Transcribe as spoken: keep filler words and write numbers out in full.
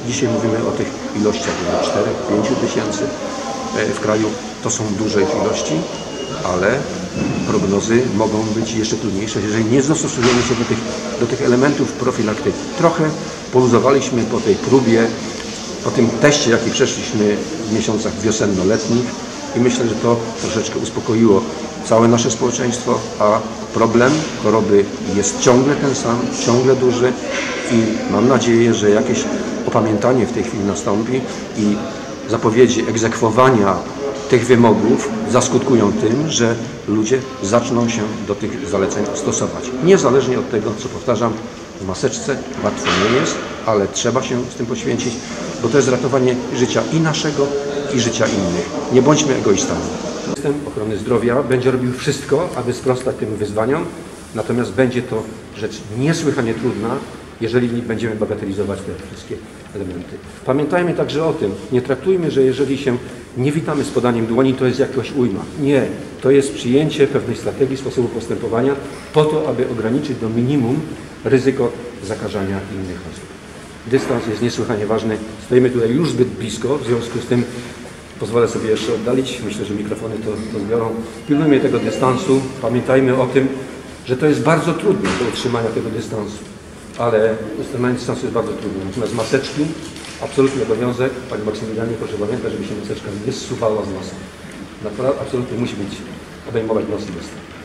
Dzisiaj mówimy o tych ilościach czterech do pięciu tysięcy w kraju. To są duże ilości, ale prognozy mogą być jeszcze trudniejsze, jeżeli nie dostosujemy się do tych, do tych elementów profilaktyki. Trochę poluzowaliśmy po tej próbie, po tym teście, jaki przeszliśmy w miesiącach wiosenno-letnich i myślę, że to troszeczkę uspokoiło całe nasze społeczeństwo, a problem choroby jest ciągle ten sam, ciągle duży i mam nadzieję, że jakieś opamiętanie w tej chwili nastąpi i zapowiedzi egzekwowania tych wymogów zaskutkują tym, że ludzie zaczną się do tych zaleceń stosować. Niezależnie od tego, co powtarzam, w maseczce łatwo nie jest, ale trzeba się z tym poświęcić, bo to jest ratowanie życia i naszego, i życia innych. Nie bądźmy egoistami. System ochrony zdrowia będzie robił wszystko, aby sprostać tym wyzwaniom, natomiast będzie to rzecz niesłychanie trudna, jeżeli będziemy bagatelizować te wszystkie elementy. Pamiętajmy także o tym, nie traktujmy, że jeżeli się nie witamy z podaniem dłoni, to jest jakaś ujma. Nie, to jest przyjęcie pewnej strategii, sposobu postępowania po to, aby ograniczyć do minimum ryzyko zakażania innych osób. Dystans jest niesłychanie ważny. Stoimy tutaj już zbyt blisko, w związku z tym pozwolę sobie jeszcze oddalić. Myślę, że mikrofony to, to zbiorą. Pilnujmy tego dystansu. Pamiętajmy o tym, że to jest bardzo trudne do utrzymania tego dystansu. Ale utrzymanie dystansu jest bardzo trudne. Natomiast maseczki, absolutnie obowiązek. Panie Maksymilianie, proszę pamiętać, żeby się maseczka nie zsuwała z nosa. Naprawdę absolutnie musi być, obejmować nos i usta.